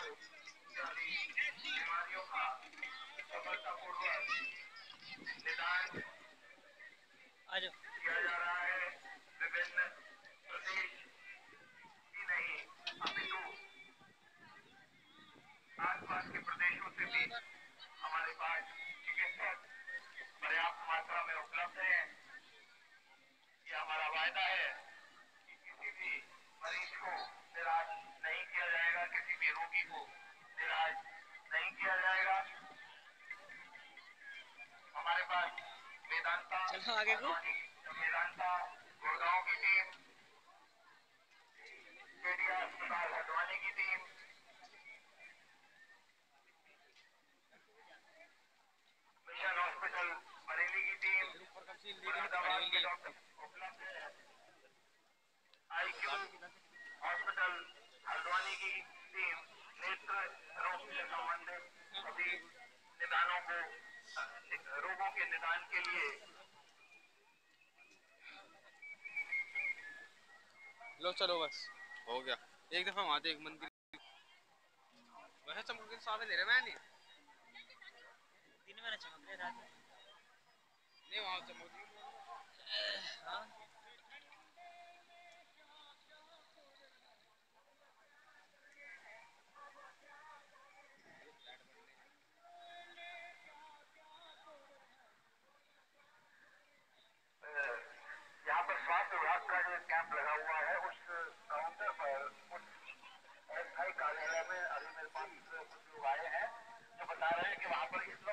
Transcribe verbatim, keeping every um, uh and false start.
बीमारियों का सफलतापूर्वक निदान किया जा रहा है। विभिन्न प्रदेश ही नहीं अपितु आसपास के प्रदेशों से भी हमारे पास चिकित्सक पर्याप्त मात्रा में उपलब्ध है। ये हमारा वायदा है कि किसी भी मरीज को निराश नहीं किया जाएगा, किसी भी रोगी को निराश नहीं किया जाएगा। हमारे पास वेदांता आगे को वेदांता गुड़गांव की टीम, केडिया अस्पताल हल्द्वानी की टीम, मिशन हॉस्पिटल बरेली की टीम, मुरादाबाद के डॉक्टर उपलब्ध है। आईक्यू हॉस्पिटल हल्द्वानी की टीम नेत्र रोग से संबंधित सभी निदानों को रोगों के निदान के लिए। लो चलो बस हो गया। एक दफा वहां एक मंदिर वैसे चमक के सामने दे रहे मैं नहीं दिन में ना चमक रहे रात में नहीं वहां चमक हाँ यहाँ पर स्वास्थ्य विभाग का जो कैंप लगा हुआ है, उस काउंटर पर उस अस्थायी कार्यालय में अभी मेरे पास कुछ लोग आए हैं जो बता रहे हैं कि वहाँ पर इस वक्त